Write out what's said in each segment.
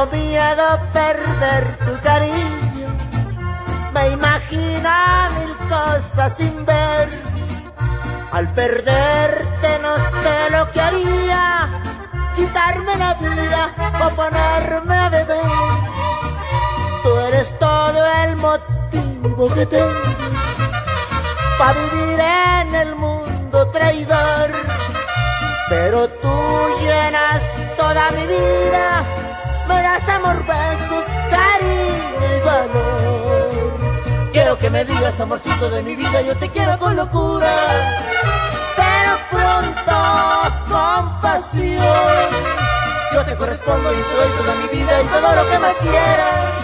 Tengo miedo a perder tu cariño, me imagina mil cosas sin ver. Al perderte no sé lo que haría, quitarme la vida o ponerme a beber. Tú eres todo el motivo que tengo para vivir en el mundo traidor. Pero tú llenas toda mi vida, me das amor, besos, cariño y valor. Quiero que me digas, amorcito de mi vida, yo te quiero con locura, pero pronto con pasión. Yo te correspondo y te doy toda mi vida y todo lo que más quieras,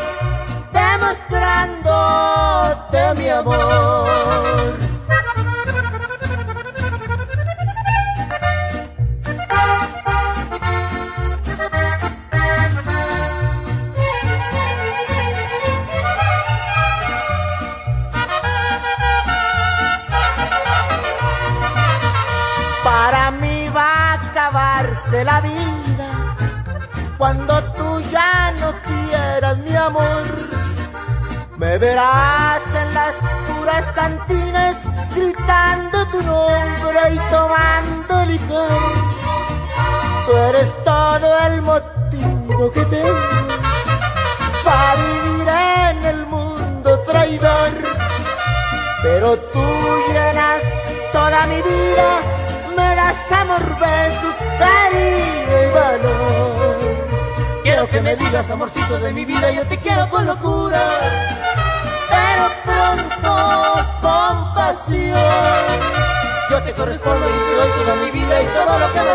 demostrándote mi amor. Para mí va a acabarse la vida cuando tú ya no quieras mi amor. Me verás en las puras cantinas gritando tu nombre y tomando licor. Tú eres todo el motivo que tengo para vivir en el mundo traidor. Pero tú llenas toda mi vida, me das amor, besos, cariño y valor. Quiero que me digas, amorcito de mi vida, yo te quiero con locura, pero pronto con pasión. Yo te correspondo y te doy toda mi vida y todo lo que